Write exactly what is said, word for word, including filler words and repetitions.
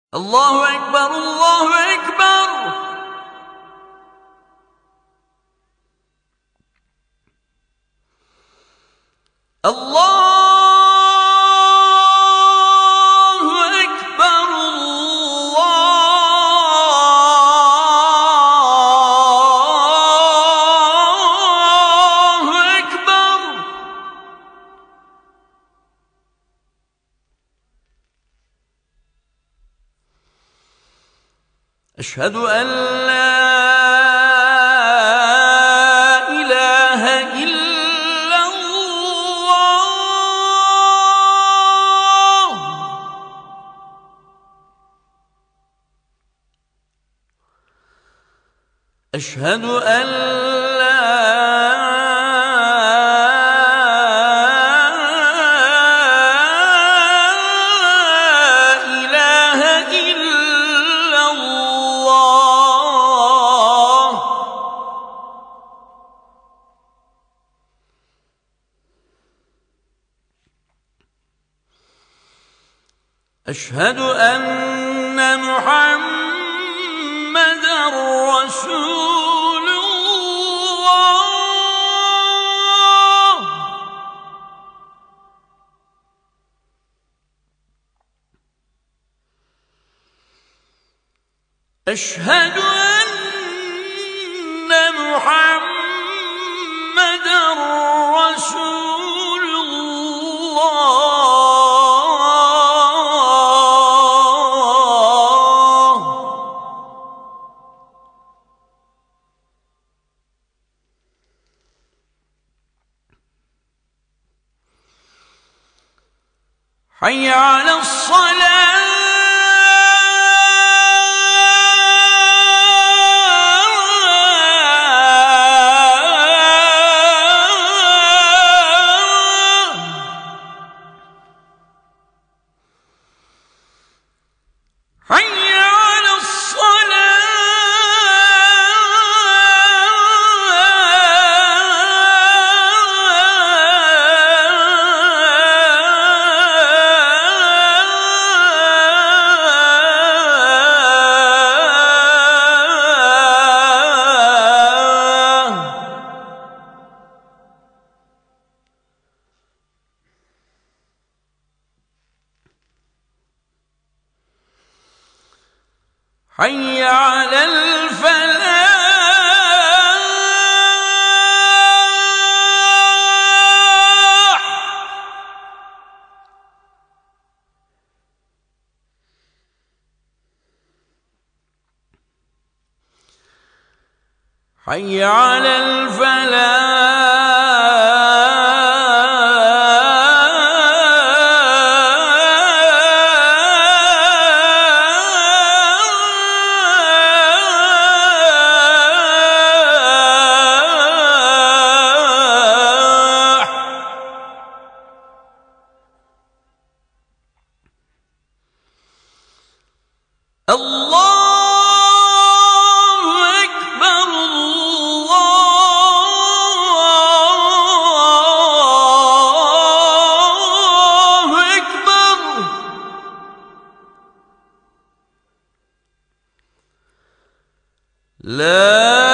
الله أكبر الله أكبر. الله أكبر الله أكبر. أشهد أن لا إله إلا الله. أشهد أن لا إله إلا الله. أشهد أن محمدًا رسول الله. أشهد أن محمدًا رسول الله. حي على الصلاة. حي على حي على الفلاح. حي على الفلاح. الله أكبر الله أكبر. لا